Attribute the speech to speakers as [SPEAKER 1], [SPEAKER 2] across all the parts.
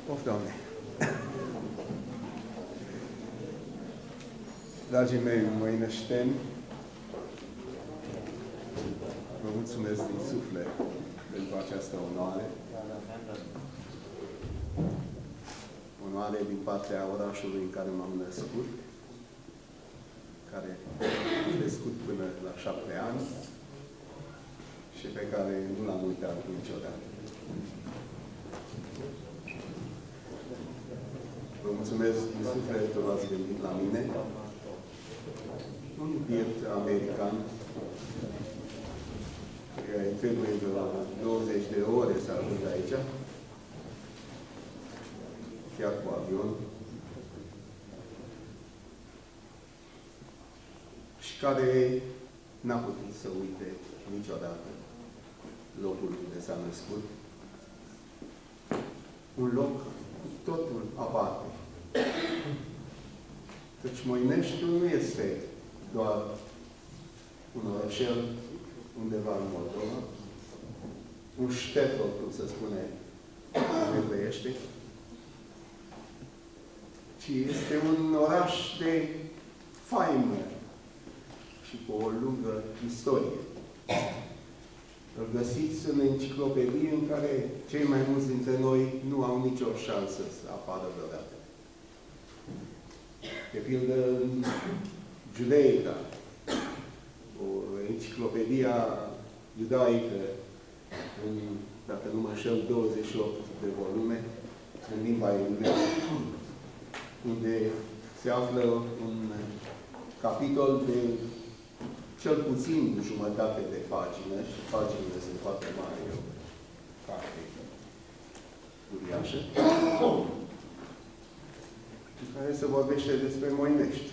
[SPEAKER 1] Of, Doamne! Dragii mei măinășteni, vă mulțumesc din suflet pentru această onoare. Onoare din partea orașului în care m-am născut, care am crescut până la 7 ani și pe care nu l-am uitat niciodată. Vă mulțumesc din suflet că v-ați gândit la mine. Un biet american, care trebuie de 20 de ore să ajung aici, chiar cu avion, și care n-a putut să uite niciodată locul unde s-a născut. Un loc cu totul aparte. Căci Moineștiul nu este doar un orășel undeva în Moldova, un ștetl, cum se spune în evreiește, ci este un oraș de faimă și cu o lungă istorie. Îl găsiți în enciclopedie în care cei mai mulți dintre noi nu au nicio șansă să apară vreodată. De pildă, în Judeica, o enciclopedia iudaică, în, dacă nu mă înșel, 28 de volume, în limba engleză, unde se află un capitol de cel puțin jumătate de pagină, și paginile sunt foarte mari, o carte uriașă, în care se vorbește despre Moinești.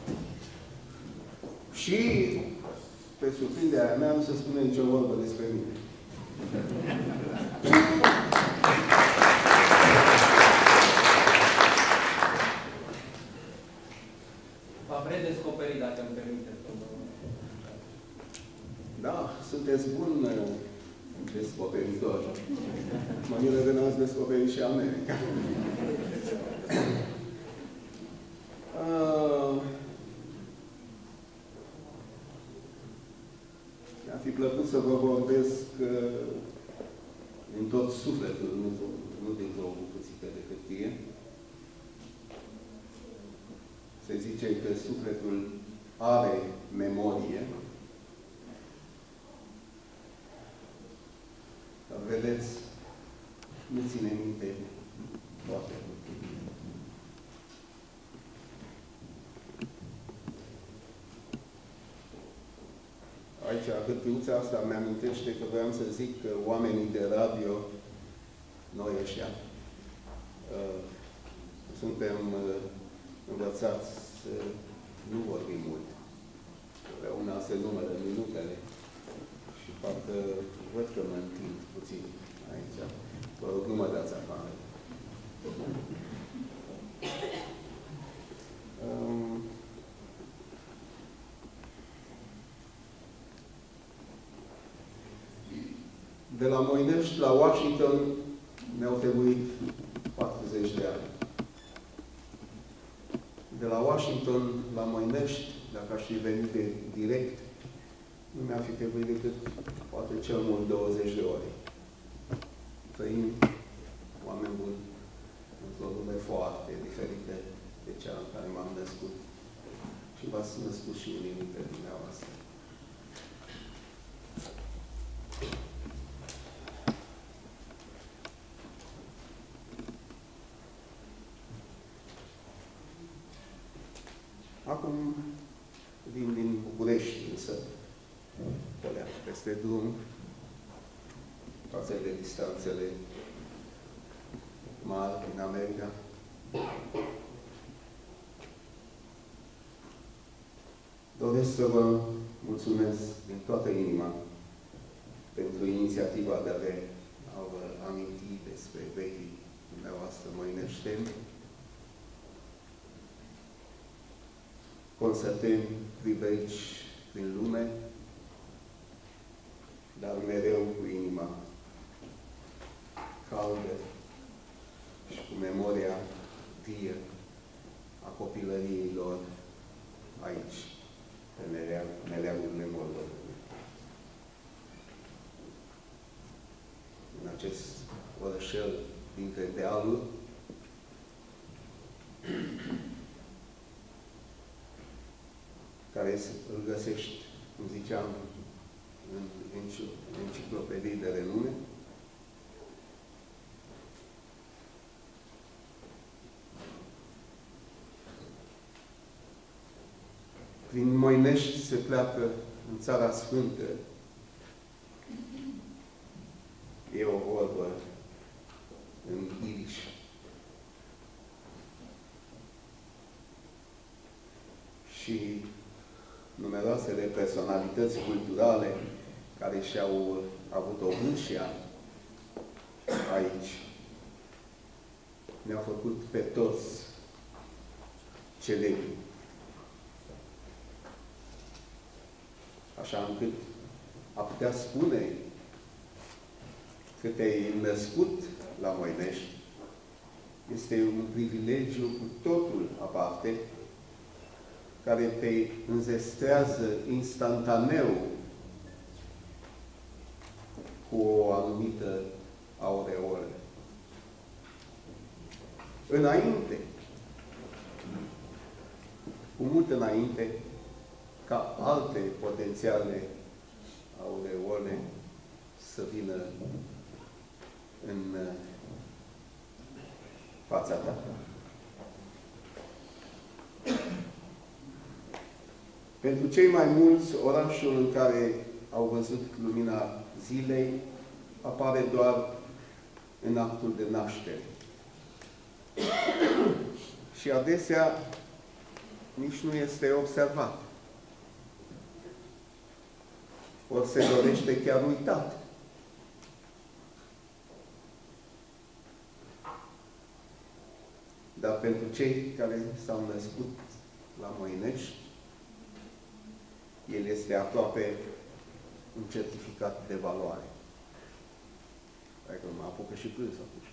[SPEAKER 1] Și, pe surprinderea mea, nu se spune nicio vorbă despre mine.
[SPEAKER 2] V-am redescoperit, dacă îmi permiteți.
[SPEAKER 1] Da, sunteți bun descoperitor. Mă miră că n-ați descoperit și America. Mi-ar fi plăcut să vă vorbesc din tot sufletul, nu dintr-o bucățică de hârtie. Se zice că sufletul are memorie. Dar vedeți, nu ține minte toate. Aici, hârtiuța asta mi-amintește că vreau să zic că oamenii de radio, noi ăștia, suntem învățați să nu vorbim mult. Una se numără minutele și parcă văd că mă întind puțin aici. Vă rog, nu mă dați afară. De la Moinești la Washington mi-au trebuit 40 de ani. De la Washington la Moinești, dacă aș fi venit direct, nu mi-ar fi trebuit decât poate cel mult 20 de ore. Trăim, oameni buni, într-o lume foarte diferită de cea în care m-am născut. Și v-ați născut și unii dintre dumneavoastră. Acum vin din București, însă, polea peste drum, față de distanțele mari din America. Doresc să vă mulțumesc din toată inima pentru inițiativa de a vă aminti despre vechii dumneavoastră moineșteni, consăteni privegi prin lume, dar mereu cu inima caldă și cu memoria vie a copilăriei lor aici, pe meleagurile Moldovei. În acest orășel dintre dealuri, care îl găsești, cum ziceam, în enciclopedii de renume. Prin Moinești se pleacă în Țara Sfântă. E o vorbă în iriș. Și numeroasele personalități culturale care și-au avut o vârșia aici ne-au făcut pe toți celebri. Așa încât a putea spune că te-ai născut la Moinești este un privilegiu cu totul aparte, care te înzestrează instantaneu cu o anumită aureolă. Înainte, cu mult înainte, ca alte potențiale aureole să vină în fața ta. Pentru cei mai mulți, orașul în care au văzut lumina zilei apare doar în actul de naștere. Și adesea nici nu este observat. Ori se dorește chiar uitat. Dar pentru cei care s-au născut la Moinești, el este aproape un certificat de valoare. Hai că mă apucă și plâns atunci.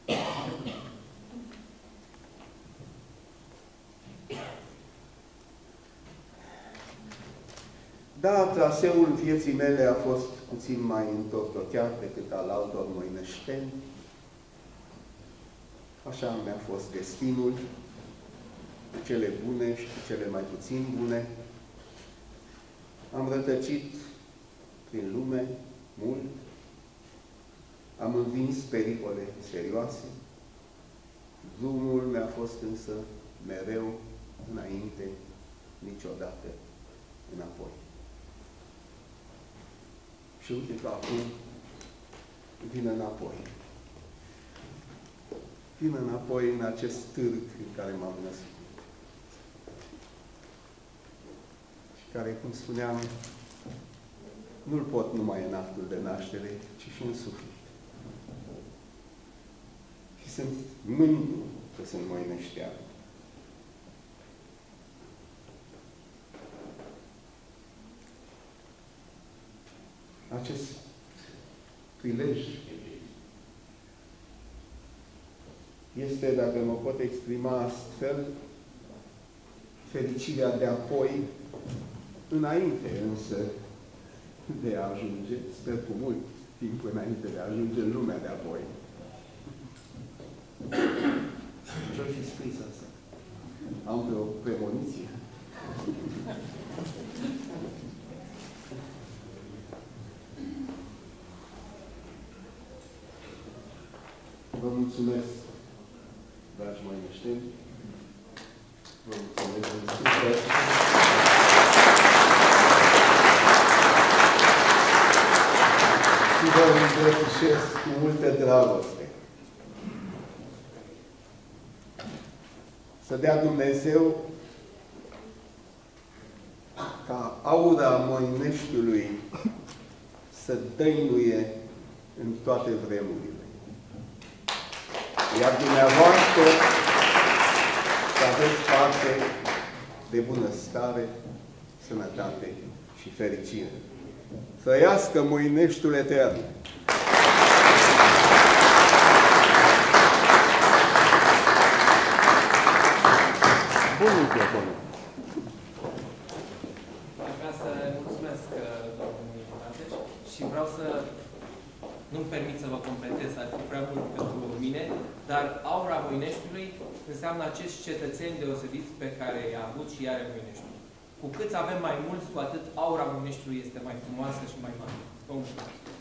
[SPEAKER 1] Da, traseul vieții mele a fost puțin mai întortocheat decât al altor moineșteni. Așa mi-a fost destinul, cu cele bune și cu cele mai puțin bune. Am rătăcit prin lume mult, am învins pericole serioase. Drumul mi-a fost însă mereu înainte, niciodată înapoi. Și uite că acum vin înapoi. Vin înapoi în acest târg în care m-am născut. Și care, cum spuneam, nu-l pot numai în actul de naștere, ci și în suflet. Și sunt mândru că sunt moineștean. Acest prilej este, dacă mă pot exprima astfel, fericirea de apoi, înainte însă de a ajunge, sper cu mult timp înainte de a ajunge în lumea de apoi. Ce-o fi scris asta? Am vreo premoniție? Vă mulțumesc, dragi moineșteni. Vă mulțumesc în suflet. Și vă îmbrățișez cu multă dragoste. Să dea Dumnezeu ca aura Moineștiului să dăinuie în toate vremurile. Iar dumneavoastră să aveți parte de bunăstare, sănătate și fericire. Trăiască Moineștiul etern!
[SPEAKER 2] și vreau să nu-mi permit să vă completez, ar fi prea mult pentru mine, dar aura Moineștiului înseamnă acești cetățeni deosebiți pe care i-a avut și i-are Moineștiul. Cu cât avem mai mulți, cu atât aura Moineștiului este mai frumoasă și mai mare. Vă mulțumesc!